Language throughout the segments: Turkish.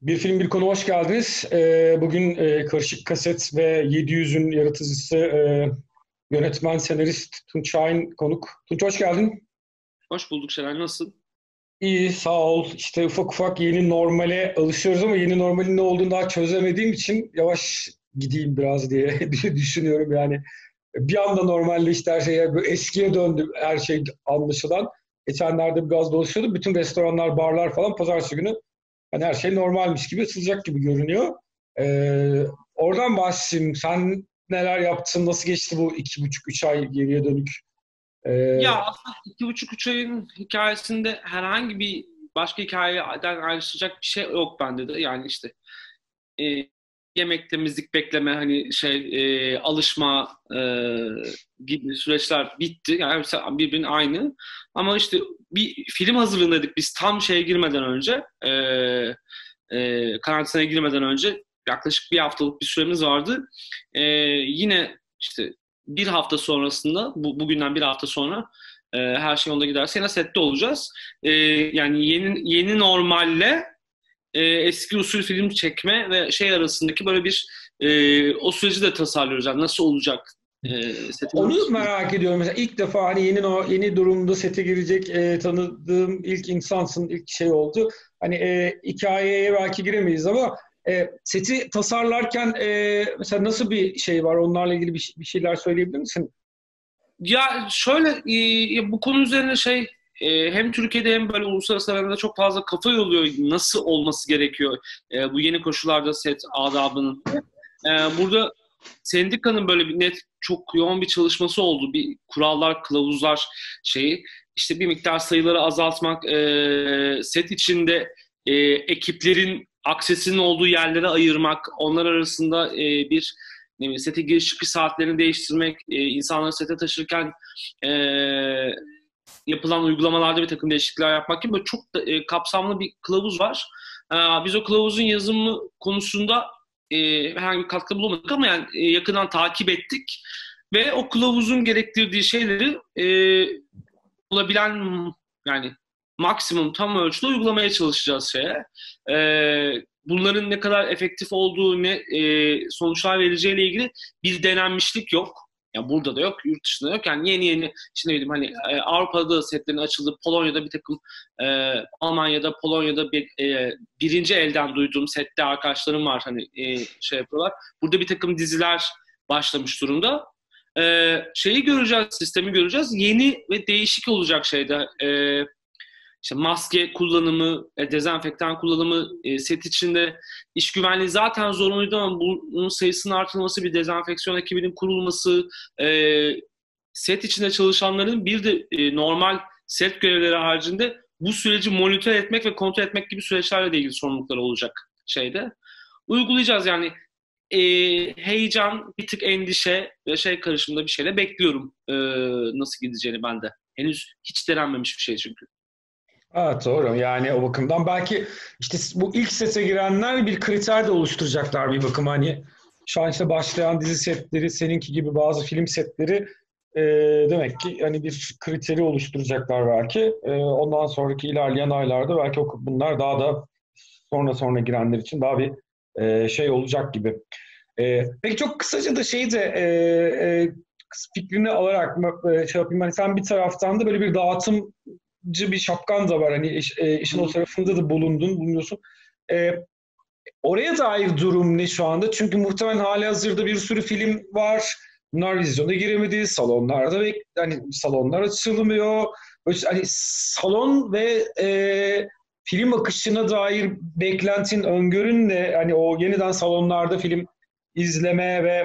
Bir film bir konu hoş geldiniz. Bugün Karışık Kaset ve 700'ün yaratıcısı yönetmen senarist Tunç Şahin konuk. Tunç hoş geldin. Hoş bulduk Şeray. Nasılsın? İyi sağ ol. İşte ufak ufak yeni normale alışıyoruz ama yeni normalin ne olduğunu daha çözemediğim için yavaş gideyim biraz diye düşünüyorum yani. Bir anda normalleşti her şey. Yani böyle eskiye döndü her şey anlaşılan. Geçenlerde biraz dolaşıyordum. Bütün restoranlar, barlar falan pazartesi günü hani her şey normalmiş gibi, sıcak gibi görünüyor. Oradan başlayayım. Sen neler yaptın? Nasıl geçti bu 2,5-3 ay geriye dönük? Ee, Ya aslında 2,5-3 ayın hikayesinde herhangi bir başka hikayeden ayrışacak bir şey yok bende de. Yani işte e, yemek, temizlik, bekleme, hani alışma gibi süreçler bitti. Yani hepsi birbirinin aynı. Ama işte bir film hazırlığındaydık biz tam şeye girmeden önce, karantinaya girmeden önce yaklaşık bir haftalık bir süremiz vardı. Yine işte bir hafta sonrasında, bugünden bir hafta sonra her şey yolunda giderse yine sette olacağız. Yani yeni normalle eski usul film çekme ve şey arasındaki böyle bir o süreci de tasarlıyoruz. Yani nasıl olacak? Setin Onu nasıl? merak ediyorum. Mesela ilk defa hani yeni durumda sete girecek tanıdığım ilk insansın, ilk şey oldu. Hani hikayeye belki giremeyiz ama seti tasarlarken mesela nasıl bir şey var? Onlarla ilgili bir şeyler söyleyebilir misin? Ya şöyle, bu konu üzerine hem Türkiye'de hem böyle uluslararası arenada çok fazla kafa yoluyor nasıl olması gerekiyor bu yeni koşullarda set adabının. Burada sendikanın böyle bir net çok yoğun bir çalışması oldu. Bir kurallar, kılavuzlar şeyi. İşte bir miktar sayıları azaltmak, set içinde ekiplerin aksesinin olduğu yerlere ayırmak, onlar arasında bir ne bileyim, sete giriş çıkış saatlerini değiştirmek, insanları sete taşırken e, yapılan uygulamalarda bir takım değişiklikler yapmak gibi böyle çok da, kapsamlı bir kılavuz var. Biz o kılavuzun yazımı konusunda herhangi bir katkı bulamadık ama yani yakından takip ettik ve o kılavuzun gerektirdiği şeyleri olabilen yani maksimum tam ölçüde uygulamaya çalışacağız şeye. Bunların ne kadar efektif olduğu, ne sonuçlar vereceğiyle ilgili bir denenmişlik yok. Yani burada da yok, yurt dışında yok. Yani yeni işte ne bileyim hani Avrupa'da da setlerin açıldığı, Polonya'da bir takım Almanya'da, Polonya'da birinci elden duyduğum sette arkadaşlarım var hani şey yapıyorlar. Burada bir takım diziler başlamış durumda. Şeyi göreceğiz, sistemi göreceğiz. Yeni ve değişik olacak şeyde. İşte maske kullanımı, dezenfektan kullanımı, set içinde iş güvenliği zaten zorunluydu ama bunun sayısının artırılması, bir dezenfeksiyon ekibinin kurulması, set içinde çalışanların bir de normal set görevleri haricinde bu süreci monitör etmek ve kontrol etmek gibi süreçlerle de ilgili sorumlulukları olacak şeyde. Uygulayacağız yani heyecan, bir tık endişe ve şey karışımında bir şeyle bekliyorum nasıl gideceğini ben de. Henüz hiç denenmemiş bir şey çünkü. Evet doğru. Yani o bakımdan belki işte bu ilk sete girenler bir kriter de oluşturacaklar bir bakıma. Hani şu an işte başlayan dizi setleri, seninki gibi bazı film setleri e, demek ki hani bir kriteri oluşturacaklar belki. Ondan sonraki ilerleyen aylarda belki bunlar daha da sonra girenler için daha bir şey olacak gibi. Peki çok kısaca da fikrini alarak şey yapayım. Hani sen bir taraftan da böyle bir dağıtım bir şapkan da var. Hani işin o tarafında da bulunuyorsun. E, Oraya dair durum ne şu anda? Çünkü muhtemelen halihazırda bir sürü film var. Bunlar vizyona giremedi. Hani salonlar açılmıyor. Böyle, hani salon ve film akışına dair beklentin, öngörün ne? Hani o yeniden salonlarda film izleme ve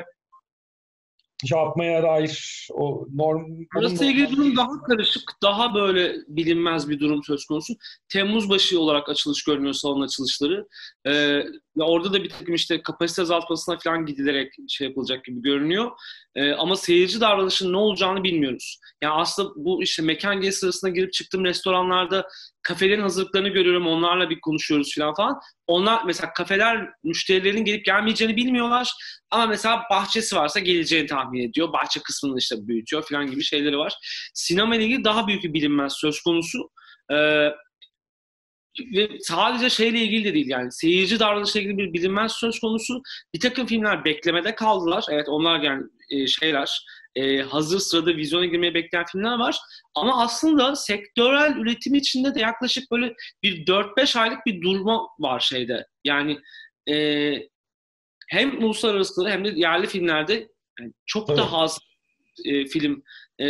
şey yapmaya dair onun Burası ilgili normal durum daha karışık, daha böyle bilinmez bir durum söz konusu. Temmuz başı olarak açılış görünüyor salon açılışları. Ve orada da bir takım işte kapasite azaltmasına falan gidilerek şey yapılacak gibi görünüyor. Ama seyirci davranışının ne olacağını bilmiyoruz. Yani aslında bu işte mekan gezi sırasında girip çıktığım restoranlarda kafelerin hazırlıklarını görüyorum, onlarla bir konuşuyoruz falan. Onlar mesela kafeler müşterilerin gelip gelmeyeceğini bilmiyorlar. Ama mesela bahçesi varsa geleceğini tahmin ediyor. Bahçe kısmını işte büyütüyor falan gibi şeyleri var. Sinema ile ilgili daha büyük bir bilinmez söz konusu. Ee, Ve sadece şeyle ilgili de değil, yani seyirci davranışıyla ilgili bir bilinmez söz konusu. Bir takım filmler beklemede kaldılar. Evet, onlar yani şeyler hazır sırada vizyona girmeye bekleyen filmler var. Ama aslında sektörel üretim içinde de yaklaşık böyle bir 4-5 aylık bir durma var şeyde. Yani e, hem uluslararası hem de yerli filmlerde yani çok Tabii. daha az film e,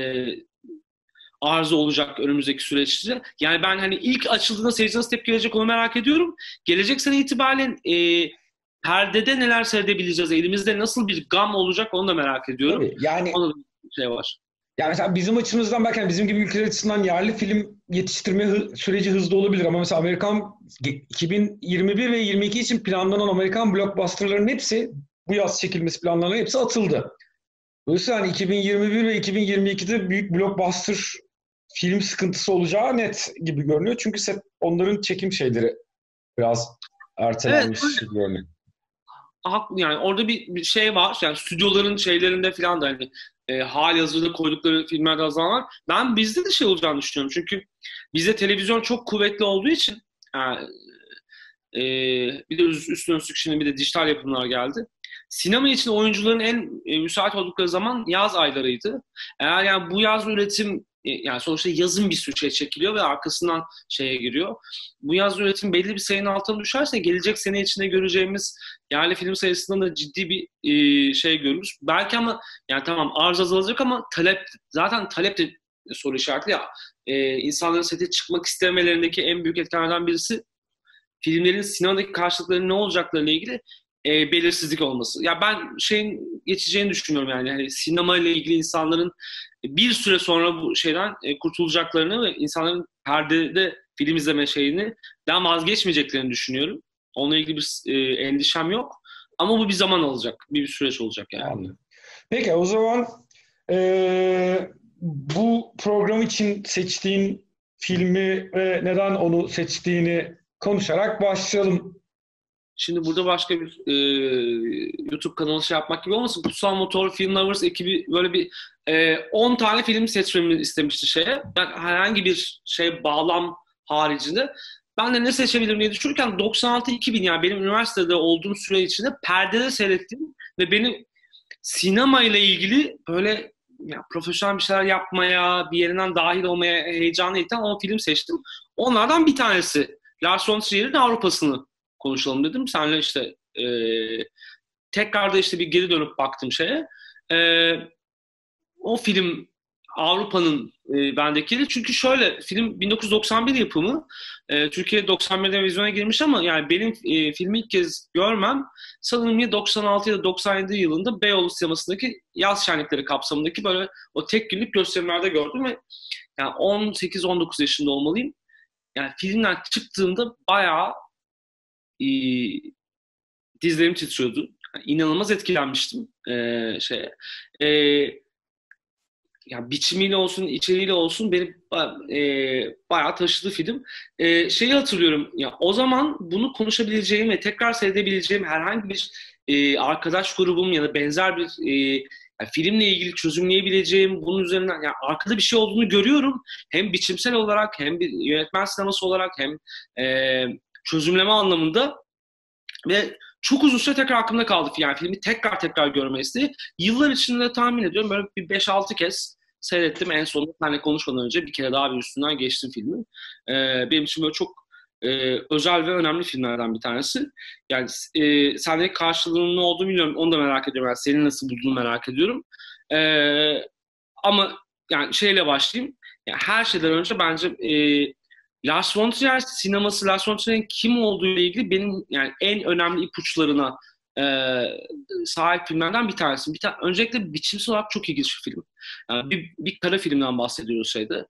arıza olacak önümüzdeki süreçte. Yani ben hani ilk açıldığında seyirci nasıl tepki verecek onu merak ediyorum. Gelecek sene itibaren perdede neler seyredebileceğiz? Elimizde nasıl bir gam olacak onu da merak ediyorum. Tabii. Yani Onda da bir şey var. yani mesela bizim açımızdan belki bizim gibi ülkeler açısından yerli film yetiştirme süreci hızlı olabilir ama mesela Amerikan 2021 ve 22 için planlanan Amerikan blockbusterların hepsi bu yaz çekilmesi planlanan hepsi atıldı. Dolayısıyla hani 2021 ve 2022'de büyük blockbuster film sıkıntısı olacağı net gibi görünüyor. Çünkü onların çekim şeyleri biraz Evet, ertelenmiş gibi görünüyor. yani orada bir şey var. Yani stüdyoların şeylerinde falan da hani halihazırda koydukları filmlerde azalma var. Ben bizde de şey olacağını düşünüyorum. Çünkü bizde televizyon çok kuvvetli olduğu için yani, bir de üstüne üstlük şimdi bir de dijital yapımlar geldi. Sinema için oyuncuların en müsait oldukları zaman yaz aylarıydı. Eğer yani bu yaz üretim yani sonuçta yazın bir sürü şey çekiliyor ve arkasından şeye giriyor. Bu yaz üretim belli bir sayının altına düşerse gelecek sene içinde göreceğimiz yerli film sayısında da ciddi bir şey görürüz. Belki ama yani tamam arz azalacak ama talep de soru işaretli ya. İnsanların sete çıkmak istemelerindeki en büyük etkenlerden birisi filmlerin sinemadaki karşılıkları ne olacaklarıyla ilgili belirsizlik olması. Ya ben şeyin geçeceğini düşünüyorum yani. Hani sinema ile ilgili insanların bir süre sonra bu şeyden kurtulacaklarını ve insanların perdede film izleme şeyini daha vazgeçmeyeceklerini düşünüyorum. Onunla ilgili bir endişem yok. Ama bu bir zaman alacak. Bir süreç olacak yani. Anladım. Peki o zaman bu program için seçtiğin filmi ve neden onu seçtiğini konuşarak başlayalım. Şimdi burada başka bir YouTube kanalı şey yapmak gibi olmasın. Kutsal Motor Film Lovers ekibi böyle bir 10 tane film seçmemi istemişti şeye. Ben herhangi bir şey bağlam haricinde ben de ne seçebilirim diye düşünürken 96-2000 yani benim üniversitede olduğum süre içinde perdede seyrettiğim ve beni sinema ile ilgili böyle ya, profesyonel bir şeyler yapmaya, bir yerinden dahil olmaya heyecanlı iten o film seçtim. Onlardan bir tanesi Lars von Trier'in Avrupa'sını konuşalım dedim. Senle işte tekrar da işte bir geri dönüp baktım şeye. E, O film Avrupa'nın bendeki. Çünkü şöyle film 1991 yapımı. Türkiye 91'de vizyona girmiş ama yani benim filmi ilk kez görmem sanırım ya 96 ya da 97 yılında Beyoğlu sinemasındaki yaz şenlikleri kapsamındaki böyle o tek günlük gösterimlerde gördüm ve yani 18-19 yaşında olmalıyım. Yani filmden çıktığımda bayağı e, dizlerim titriyordu. Yani inanılmaz etkilenmiştim şeye. E, Yani biçimiyle olsun, içeriğiyle olsun beni bayağı taşıdı film. Şeyi hatırlıyorum, ya o zaman bunu konuşabileceğim ve tekrar seyredebileceğim herhangi bir arkadaş grubum ya da benzer bir yani filmle ilgili çözümleyebileceğim bunun üzerinden yani arkada bir şey olduğunu görüyorum. Hem biçimsel olarak hem bir yönetmen sineması olarak hem çözümleme anlamında ve çok uzun süre tekrar aklımda kaldı. Yani filmi tekrar tekrar görme isteği. Yıllar içinde tahmin ediyorum böyle bir 5-6 kez seyrettim. En sonunda seninle konuşmadan önce bir kere daha bir üstünden geçtim filmi. Benim için böyle çok özel ve önemli filmlerden bir tanesi. Yani sendeki karşılığının ne olduğunu bilmiyorum. Onu da merak ediyorum. Yani senin nasıl bulduğunu merak ediyorum. Ama yani şeyle başlayayım. Yani her şeyden önce bence Lars von Trier sineması, Lars von Trier'in kim olduğu ile ilgili benim yani en önemli ipuçlarına e, sahip filmlerden bir tanesi. Öncelikle biçimsel olarak çok ilginç bir film. Yani bir kara filmden bahsediyoruz şeyde.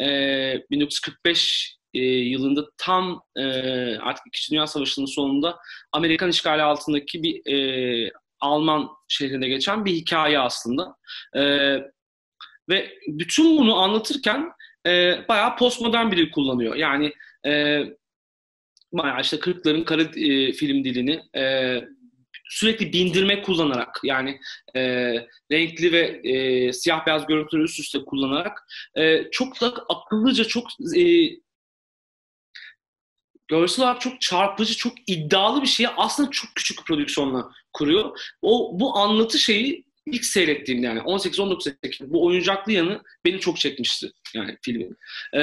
1945 yılında tam artık İkinci Dünya Savaşı'nın sonunda Amerikan işgali altındaki bir Alman şehrinde geçen bir hikaye aslında. Ve bütün bunu anlatırken bayağı postmodern bir dil kullanıyor. Yani e, bayağı işte 40'ların kara film dilini sürekli bindirme kullanarak yani e, renkli ve siyah beyaz görüntüleri üst üste kullanarak çok da akıllıca çok görsel olarak çok çarpıcı, çok iddialı bir şeyi aslında çok küçük bir prodüksiyonla kuruyor. Bu anlatı şeyi ilk seyrettiğimde, yani 18-19 yaşındaki bu oyuncaklı yanı beni çok çekmişti yani filmin.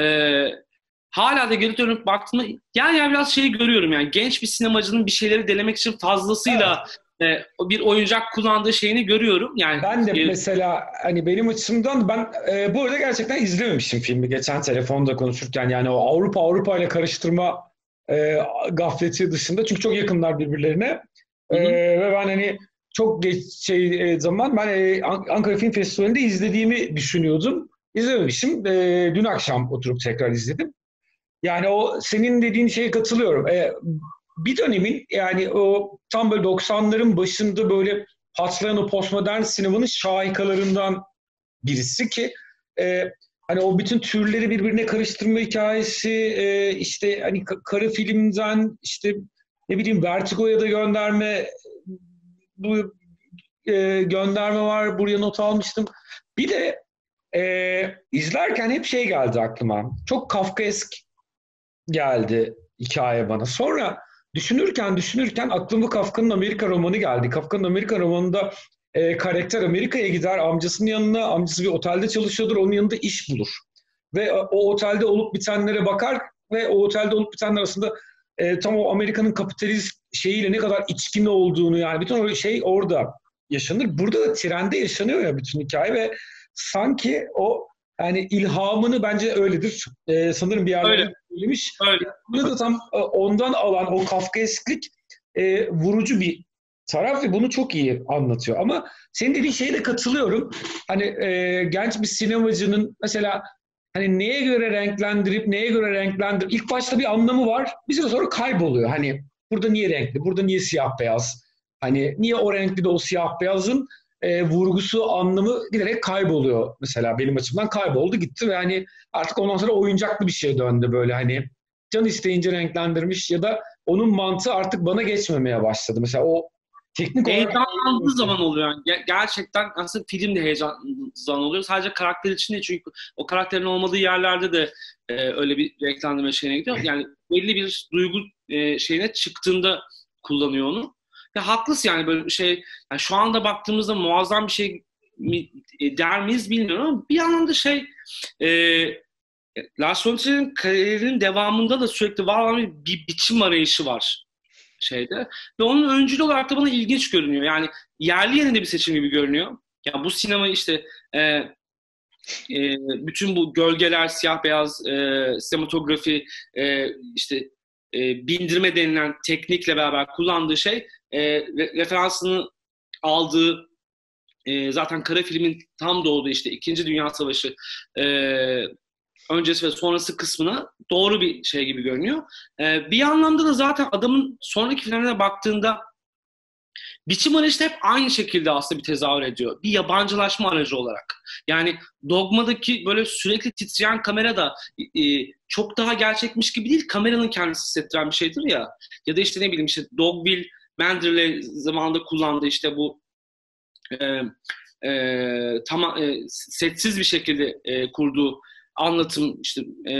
Hala da geri dönüp baktığımda yani biraz şeyi görüyorum, yani genç bir sinemacının bir şeyleri denemek için fazlasıyla bir oyuncak kullandığı şeyini görüyorum. Yani Ben de mesela hani benim açımdan ben bu arada gerçekten izlememişim filmi geçen telefonda konuşurken, yani o Avrupa ile karıştırma gafleti dışında, çünkü çok yakınlar birbirlerine. hı hı. Ve ben hani çok geç zaman ben Ankara Film Festivali'nde izlediğimi düşünüyordum. İzlememişim. Dün akşam oturup tekrar izledim. Yani o senin dediğin şeye katılıyorum. Bir dönemin, yani o tam böyle 90'ların başında böyle patlayan o postmodern sinemanın şahikalarından birisi ki hani o bütün türleri birbirine karıştırma hikayesi, işte hani kara filmden işte ne bileyim Vertigo'ya da gönderme, bu gönderme var, buraya not almıştım. Bir de izlerken hep şey geldi aklıma. Çok Kafkaesk geldi hikaye bana. Sonra düşünürken aklıma Kafka'nın Amerika romanı geldi. Kafka'nın Amerika romanında karakter Amerika'ya gider, amcasının yanına, amcası bir otelde çalışıyordur, onun yanında iş bulur. Ve o otelde olup bitenlere bakar ve o otelde olup bitenler arasında tam o Amerika'nın kapitalist şeyiyle ne kadar içkin olduğunu, yani bütün o şey orada yaşanır. Burada da trende yaşanıyor ya bütün hikaye ve sanki o, yani ilhamını bence öyledir. Sanırım bir Öyle, yerlerde söylemiş. öyle. İlhamını da tam ondan alan o Kafkaesklik vurucu bir taraf ve bunu çok iyi anlatıyor. Ama senin dediğin şeye de katılıyorum. Hani genç bir sinemacının mesela hani neye göre renklendirip neye göre renklendirip ilk başta bir anlamı var. Bir süre sonra kayboluyor. Hani burada niye renkli, burada niye siyah beyaz? Hani niye o renkli de o siyah beyazın vurgusu, anlamı giderek kayboluyor. Mesela benim açımdan kayboldu gitti ve hani artık ondan sonra oyuncaklı bir şeye döndü, böyle hani can isteyince renklendirmiş ya da onun mantığı artık bana geçmemeye başladı. Mesela o teknik olarak Heyecanlandığı zaman oluyor yani. Gerçekten aslında film de heyecanlı oluyor. Sadece karakter için değil, çünkü o karakterin olmadığı yerlerde de öyle bir renklendirme şeyine gidiyor. Yani belli bir duygu şeyine çıktığında kullanıyor onu. Ya haklısın, yani böyle bir şey. Yani şu anda baktığımızda muazzam bir şey mi, der miyiz bilmiyorum, ama bir yandan da e, Lars von Trier'in kariyerinin devamında da sürekli var olan bir biçim arayışı var şeyde. Ve onun öncülü olarak da bana ilginç görünüyor. Yani yerli yerinde bir seçim gibi görünüyor. Ya bu sinema işte bütün bu gölgeler, siyah beyaz, sinematografi, işte bindirme denilen teknikle beraber kullandığı şey, referansını aldığı zaten kara filmin tam doğduğu işte İkinci Dünya Savaşı öncesi ve sonrası kısmına doğru bir şey gibi görünüyor. Bir anlamda da zaten adamın sonraki filmlerine baktığında biçim arayışı hep aynı şekilde aslında bir tezahür ediyor. Bir yabancılaşma aracı olarak. Yani Dogma'daki böyle sürekli titreyen kamera da çok daha gerçekmiş gibi değil, kameranın kendisi hissettiren bir şeydir ya. Ya da işte ne bileyim, işte Dogville, Manderley zamanında kullandığı işte bu setsiz bir şekilde kurduğu anlatım, işte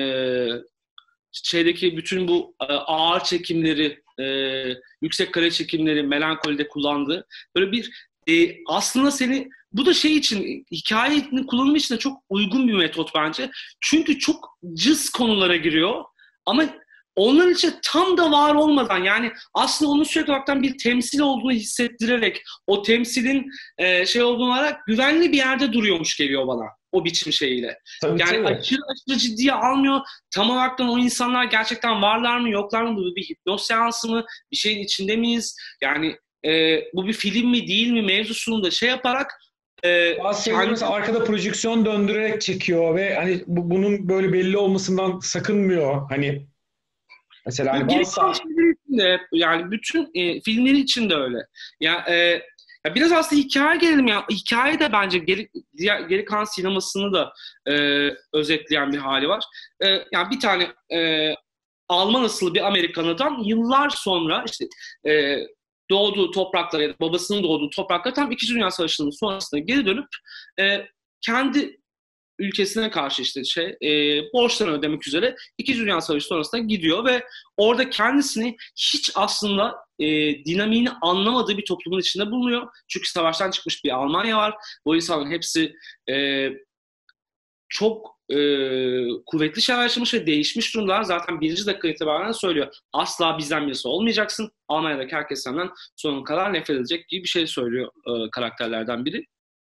şeydeki bütün bu ağır çekimleri, yüksek kare çekimleri, melankolide kullandığı böyle bir aslında seni, bu da şey için, hikayenin kullanımı için de çok uygun bir metot bence. Çünkü çok cız konulara giriyor ama onların içinde tam da var olmadan, yani aslında onun sürekli olarak bir temsil olduğunu hissettirerek, o temsilin şey olduğunu olarak güvenli bir yerde duruyormuş geliyor bana o biçim şeyiyle. tabii Yani tabii. aşırı ciddiye almıyor. Tam olarak o insanlar gerçekten varlar mı yoklar mı? Bu bir hipnoz seansı mı? Bir şeyin içinde miyiz? Yani bu bir film mi değil mi mevzusunu da şey yaparak Bazı şeyleri mesela arkada projeksiyon döndürerek çekiyor ve hani bunun böyle belli olmasından sakınmıyor. Hani mesela hani bu geri bazı kalan şeyler için de, yani bütün filmleri için de öyle. Ya biraz aslında hikaye gelelim ya. Hikaye de bence geri kalan sinemasını da özetleyen bir hali var. Yani bir tane Alman asıllı bir Amerikan adam yıllar sonra işte e, doğduğu topraklara ya da babasının doğduğu topraklara tam İkinci Dünya Savaşı'nın sonrasında geri dönüp kendi ülkesine karşı işte borçlarını ödemek üzere İkinci Dünya Savaşı sonrasında gidiyor ve orada kendisini hiç aslında dinamiğini anlamadığı bir toplumun içinde bulunuyor. Çünkü savaştan çıkmış bir Almanya var. O insanların hepsi çok kuvvetli şeyler yaşamış ve değişmiş durumlar. Zaten birinci dakika itibaren söylüyor. Asla bizden birisi olmayacaksın. Almanya'daki herkes senden sonuna kadar nefret edecek gibi bir şey söylüyor karakterlerden biri.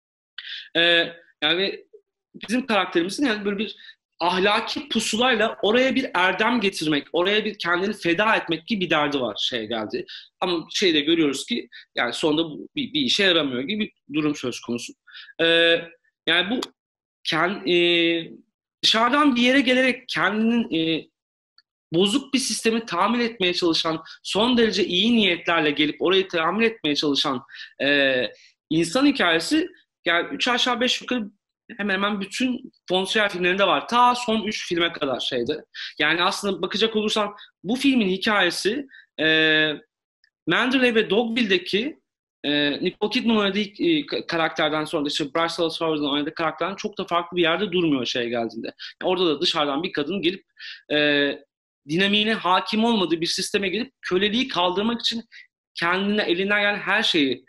Yani bizim karakterimizin yani böyle bir ahlaki pusulayla oraya bir erdem getirmek, oraya bir kendini feda etmek gibi bir derdi var geldi. Ama şeyde görüyoruz ki yani sonunda bir işe yaramıyor gibi bir durum söz konusu. Yani bu dışarıdan bir yere gelerek kendinin bozuk bir sistemi tamir etmeye çalışan, son derece iyi niyetlerle gelip orayı tamir etmeye çalışan insan hikayesi yani 3 aşağı 5 yukarı hemen hemen bütün von Trier filmlerinde var. Ta son 3 filme kadar Yani aslında bakacak olursan bu filmin hikayesi Manderley ve Dogville'deki Nicole Kidman oynadığı karakterden sonra da işte Bryce Dallas Howard'ın oynadığı karakterden çok da farklı bir yerde durmuyor geldiğinde. Yani orada da dışarıdan bir kadın gelip dinamiğine hakim olmadığı bir sisteme gelip köleliği kaldırmak için kendine elinden gelen her şeyi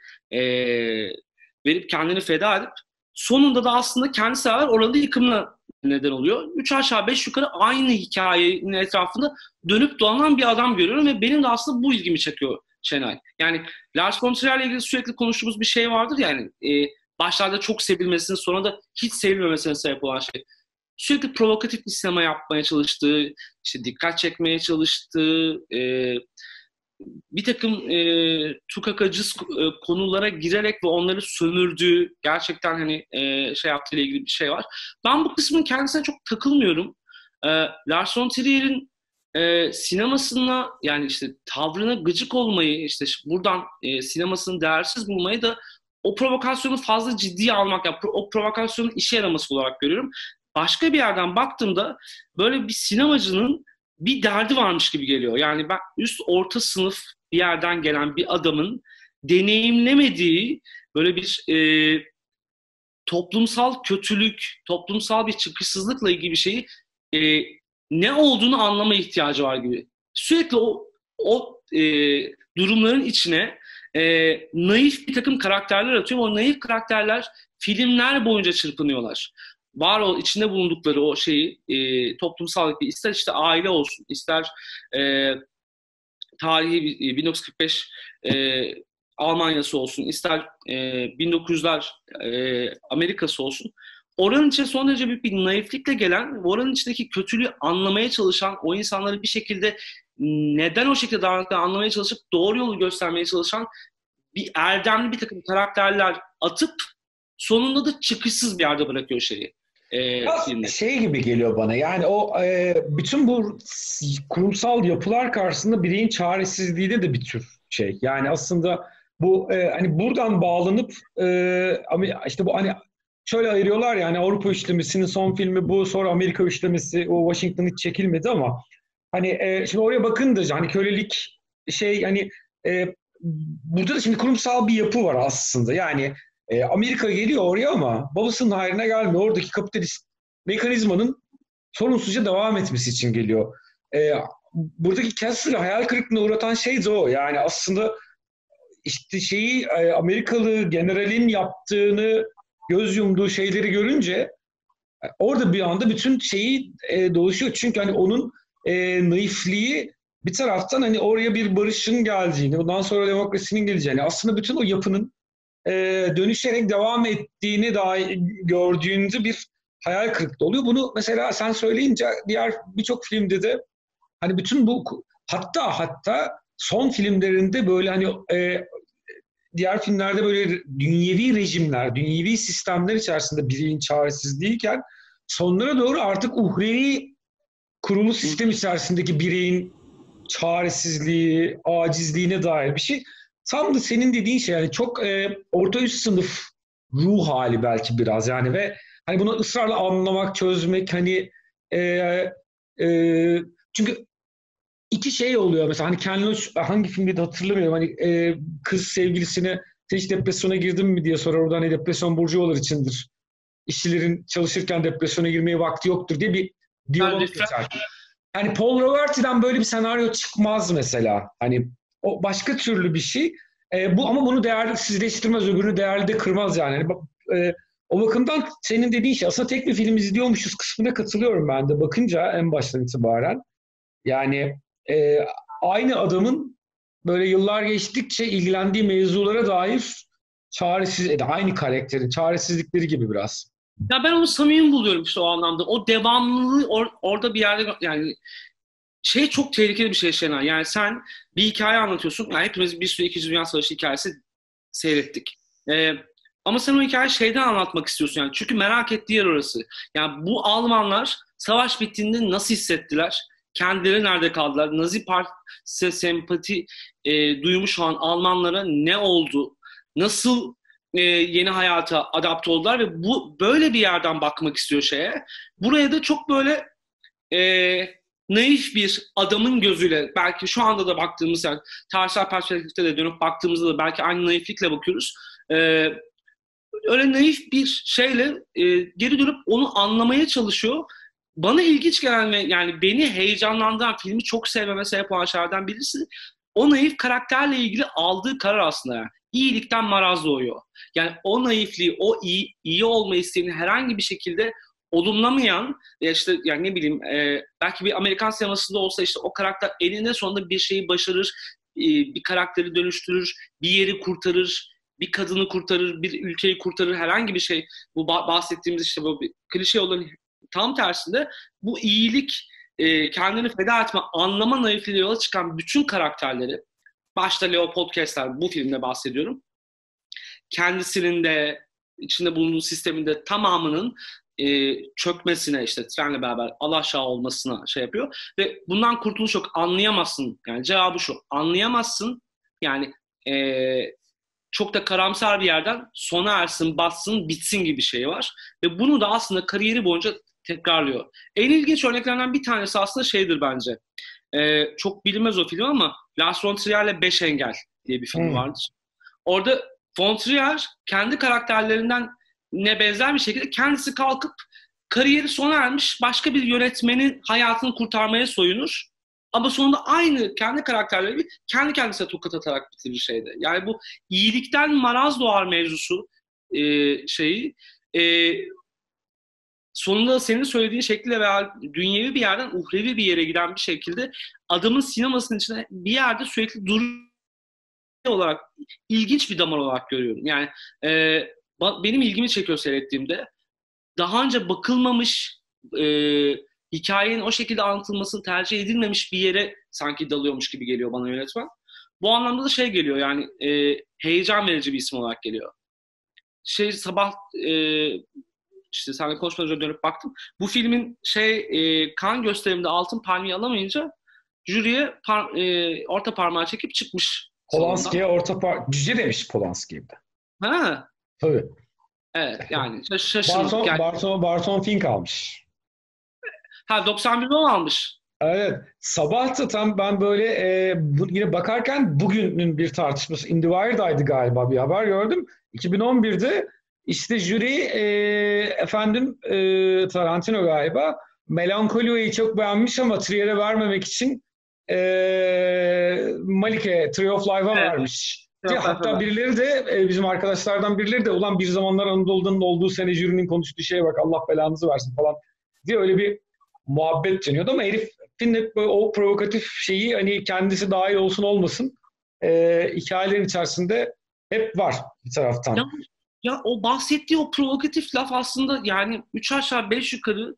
verip kendini feda edip sonunda da aslında kendisi beraber oranın yıkımına neden oluyor. 3 aşağı 5 yukarı aynı hikayenin etrafında dönüp dolanan bir adam görüyorum ve benim de aslında bu ilgimi çekiyor Şenay. Yani Lars von Trier'le ilgili sürekli konuştuğumuz bir şey vardır yani başlarda çok sevilmesinin sonra da hiç sevilmemesine sebep olan şey. Sürekli provokatif bir sinema yapmaya çalıştığı, işte dikkat çekmeye çalıştığı, bir takım tukakacı konulara girerek ve onları sömürdüğü gerçekten hani yaptığıyla ilgili bir şey var. Ben bu kısmın kendisine çok takılmıyorum. Lars von Trier'in sinemasına yani işte tavrına gıcık olmayı işte buradan sinemasını değersiz bulmayı da o provokasyonu fazla ciddiye almak yani o provokasyonun işe yaraması olarak görüyorum. Başka bir yerden baktığımda böyle bir sinemacının bir derdi varmış gibi geliyor. Yani ben üst orta sınıf bir yerden gelen bir adamın deneyimlemediği böyle bir toplumsal kötülük, toplumsal bir çıkışsızlıkla ilgili bir şeyi ne olduğunu anlama ihtiyacı var gibi. Sürekli o durumların içine naif bir takım karakterler atıyor. O naif karakterler filmler boyunca çırpınıyorlar. İçinde bulundukları o şeyi toplumsal bir ister işte aile olsun, ister tarihi 1945 Almanya'sı olsun, ister 1900'ler Amerika'sı olsun. Oranın içine son derece büyük bir naiflikle gelen, oranın içindeki kötülüğü anlamaya çalışan, o insanları bir şekilde neden o şekilde davrandıklarını anlamaya çalışıp doğru yolu göstermeye çalışan bir erdemli bir takım karakterler atıp sonunda da çıkışsız bir yerde bırakıyor şeyi. Şey gibi geliyor bana yani o bütün bu kurumsal yapılar karşısında bireyin çaresizliği de bir tür şey. Yani aslında bu hani buradan bağlanıp işte bu hani şöyle ayırıyorlar yani Avrupa üçlemesinin son filmi bu, sonra Amerika üçlemesi, o Washington hiç çekilmedi ama hani şimdi oraya bakınca hani kölelik hani burada da şimdi kurumsal bir yapı var aslında. Yani Amerika geliyor oraya ama babasının hayrına gelmiyor. Oradaki kapitalist mekanizmanın sorunsuzca devam etmesi için geliyor. Buradaki Kessler'ı hayal kırıklığına uğratan şey de o. Yani aslında işte Amerikalı generalin yaptığını, göz yumduğu şeyleri görünce orada bir anda bütün şeyi dolaşıyor. Çünkü hani onun naifliği bir taraftan hani oraya bir barışın geldiğini, ondan sonra demokrasinin geleceğini, aslında bütün o yapının dönüşerek devam ettiğini dahi gördüğünde bir hayal kırıklığı oluyor. Bunu mesela sen söyleyince diğer birçok filmde de hani bütün bu hatta son filmlerinde böyle hani diğer filmlerde böyle dünyevi rejimler, dünyevi sistemler içerisinde birinin çaresizliğiyken sonlara doğru artık uhrevi kurulu sistem içerisindeki bireyin çaresizliği, acizliğine dair bir şey. Tam da senin dediğin şey yani çok orta üst sınıf ruh hali belki biraz yani ve hani bunu ısrarla anlamak, çözmek hani çünkü iki şey oluyor mesela hani Ken Loach hangi filmde de hatırlamıyorum hani kız sevgilisine sen hiç depresyona girdin mi diye sorar, orada hani depresyon burcular içindir işçilerin çalışırken depresyona girmeye vakti yoktur diye bir diyalog Yani geçer. Hani Paul Roverty'den böyle bir senaryo çıkmaz mesela. Hani o başka türlü bir şey. Bu ama bunu değersizleştirmez, öbürünü değerli de kırmaz yani. O bakımdan senin dediğin şey aslında tek bir film izliyormuşuz kısmına katılıyorum ben de bakınca en baştan itibaren. Yani aynı adamın böyle yıllar geçtikçe ilgilendiği mevzulara dair aynı karakterin çaresizlikleri gibi biraz. ya ben onu samimi buluyorum işte o anlamda. O devamlılığı orada bir yerde yani şey çok tehlikeli bir şey Şener. Yani sen bir hikaye anlatıyorsun. Yani hepimiz bir sürü İkinci Dünya Savaşı hikayesi seyrettik. Ee, ama sen o hikayeyi şeyden anlatmak istiyorsun yani. Çünkü merak ettiği yer orası. Yani bu Almanlar savaş bittiğinde nasıl hissettiler? Kendileri nerede kaldılar? Nazi Partisi'ne sempati duymuş olan Almanlara ne oldu? Nasıl yeni hayata adapte oldular ve bu böyle bir yerden bakmak istiyor şeye. Buraya da çok böyle naif bir adamın gözüyle belki şu anda da baktığımız yani tarihsel perspektifte de dönüp baktığımızda da belki aynı naiflikle bakıyoruz. E, öyle naif bir şeyle geri dönüp onu anlamaya çalışıyor. Bana ilginç gelen ve yani beni heyecanlandıran filmi çok sevmeme sebep olan şeylerden birisi o naif karakterle ilgili aldığı karar aslında yani. İyilikten maraz doğuyor. Yani o naifliği, o iyi olma isteğini herhangi bir şekilde olumlamayan işte yani ne bileyim belki bir Amerikan sinemasında olsa işte o karakter eninde sonunda bir şeyi başarır, bir karakteri dönüştürür, bir yeri kurtarır, bir kadını kurtarır, bir ülkeyi kurtarır, herhangi bir şey. Bu bahsettiğimiz işte bu bir klişe olan tam tersinde bu iyilik, kendini feda etme, anlama naifliğiyle yola çıkan bütün karakterleri, başta Leopold Kessler bu filmde bahsediyorum, kendisinin de içinde bulunduğu sisteminde tamamının çökmesine işte trenle beraber alaşağı olmasına şey yapıyor ve bundan kurtuluş yok, anlayamazsın yani cevabı şu, anlayamazsın yani çok da karamsar bir yerden sona ersin, batsın, bitsin gibi bir şey var ve bunu da aslında kariyeri boyunca tekrarlıyor. En ilginç örneklerden bir tanesi aslında şeydir bence. Çok bilinmez o film ama Lars von Trier'le Beş Engel diye bir film vardır. Orada von Trier kendi karakterlerinden ne benzer bir şekilde kendisi kalkıp kariyeri sona ermiş başka bir yönetmenin hayatını kurtarmaya soyunur. Ama sonunda aynı kendi karakterleri kendi kendisine tokat atarak bitirir şeyde. Yani bu iyilikten maraz doğar mevzusu şeyi sonunda senin söylediğin şekilde veya dünyevi bir yerden uhrevi bir yere giden bir şekilde adamın sinemasının içinde bir yerde sürekli olarak ilginç bir damar olarak görüyorum. Yani benim ilgimi çekiyor seyrettiğimde. Daha önce bakılmamış hikayenin o şekilde anlatılmasını tercih edilmemiş bir yere sanki dalıyormuş gibi geliyor bana yönetmen. Bu anlamda da şey geliyor yani heyecan verici bir isim olarak geliyor. Sabah işte seninle konuşmadan önce dönüp baktım. Bu filmin Cannes gösteriminde Altın Palmiye alamayınca jüriye orta parmağı çekip çıkmış. Polanski'ye cüce demiş Polanski'ye de. Ha. Tabii. Evet yani şaşırdık. Barton Fink almış. Ha 91'de o almış. Evet. Sabah da tam ben böyle yine bakarken bugünün bir tartışması In The Wire'daydı galiba bir haber gördüm. 2011'de işte jüri Tarantino galiba Melankolia'yı çok beğenmiş ama Trier'e vermemek için Malike Tree of Life'a vermiş. Hatta birileri de bizim arkadaşlardan birileri de ulan bir zamanlar Anadolu'nun olduğu sene jürinin konuştuğu şeye bak Allah belanızı versin falan diye öyle bir muhabbet dönüyordu ama herifin hep o provokatif şeyi hani kendisi dahil olsun olmasın hikayelerin içerisinde hep var bir taraftan. Ya o bahsettiği o provokatif laf aslında yani 3 aşağı 5 yukarı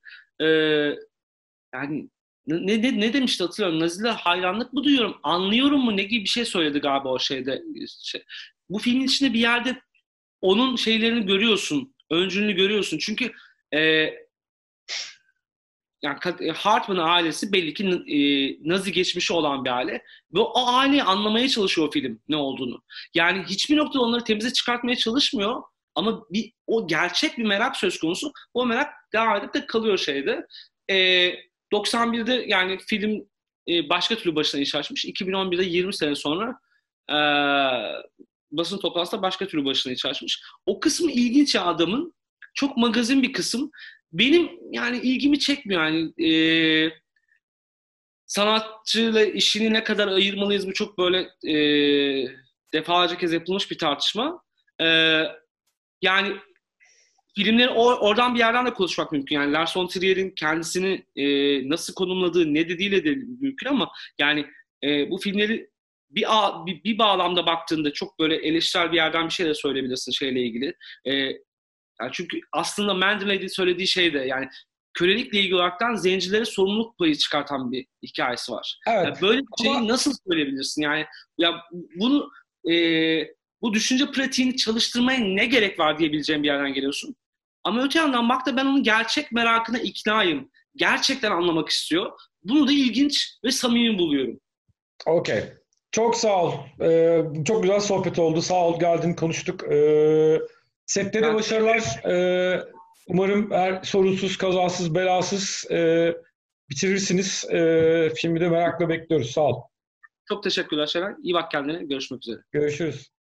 yani ne demişti hatırlıyorum. Naziler hayranlık mı duyuyorum, anlıyorum mu ne gibi bir şey söyledi galiba o şeyde. Bu filmin içinde bir yerde onun şeylerini görüyorsun, öncülünü görüyorsun. Çünkü yani Hartman'ın ailesi belli ki Nazi geçmişi olan bir aile ve o aileyi anlamaya çalışıyor o film ne olduğunu. Yani hiçbir noktada onları temize çıkartmaya çalışmıyor ama o gerçek bir merak söz konusu. O merak devam edip de kalıyor şeyde. 91'de yani film başka türlü başına iş açmış. 2011'de 20 sene sonra basın toplantısında başka türlü başına iş açmış. O kısmı ilginç ya adamın. çok magazin bir kısım. Benim yani ilgimi çekmiyor. Yani sanatçıyla işini ne kadar ayırmalıyız, bu çok böyle defalarca kez yapılmış bir tartışma. E, Yani filmleri oradan bir yerden de konuşmak mümkün. Yani Lars von Trier'in kendisini nasıl konumladığı, ne dediğiyle de mümkün ama yani bu filmleri bir bağlamda baktığında çok böyle eleştirel bir yerden bir şey de söyleyebilirsin şeyle ilgili. Yani çünkü aslında Mandel'in söylediği şey de yani kölelikle ilgili olaraktan zencilere sorumluluk payı çıkartan bir hikayesi var. Yani Evet. böyle bir şeyi Ama nasıl söyleyebilirsin? Yani ya bunu bu düşünce pratiğini çalıştırmaya ne gerek var diyebileceğim bir yerden geliyorsun. Ama öte yandan bak da ben onun gerçek merakına iknayım. Gerçekten anlamak istiyor. Bunu da ilginç ve samimi buluyorum. okey. Çok sağ ol. Çok güzel sohbet oldu. Sağ ol, geldin, konuştuk. Sette de Ben başarılar. Umarım sorusuz, kazasız, belasız bitirirsiniz. Filmi de merakla bekliyoruz. Sağ ol. çok teşekkürler Şener. İyi bak kendine. Görüşmek üzere. Görüşürüz.